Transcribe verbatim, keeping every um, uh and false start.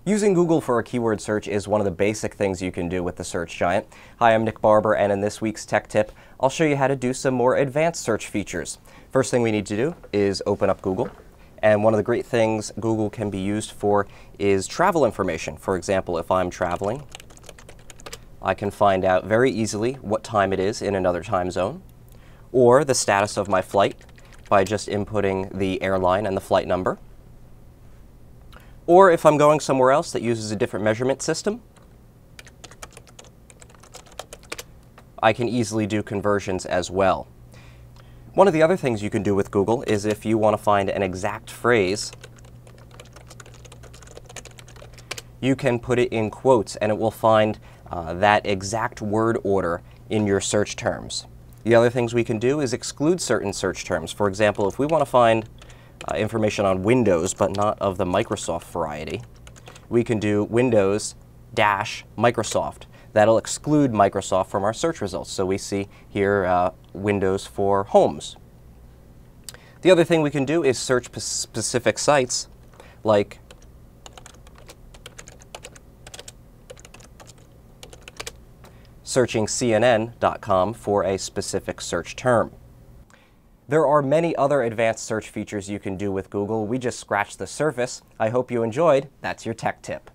Using Google for a keyword search is one of the basic things you can do with the Search Giant. Hi, I'm Nick Barber, and in this week's Tech Tip, I'll show you how to do some more advanced search features. First thing we need to do is open up Google. And one of the great things Google can be used for is travel information. For example, if I'm traveling, I can find out very easily what time it is in another time zone, or the status of my flight by just inputting the airline and the flight number. Or if I'm going somewhere else that uses a different measurement system, I can easily do conversions as well. One of the other things you can do with Google is if you want to find an exact phrase, you can put it in quotes and it will find uh, that exact word order in your search terms. The other things we can do is exclude certain search terms. For example, if we want to find Uh, information on Windows, but not of the Microsoft variety, we can do Windows dash Microsoft. That'll exclude Microsoft from our search results. So we see here uh, Windows for homes. The other thing we can do is search specific sites, like searching C N N dot com for a specific search term. There are many other advanced search features you can do with Google. We just scratched the surface. I hope you enjoyed. That's your Tech Tip.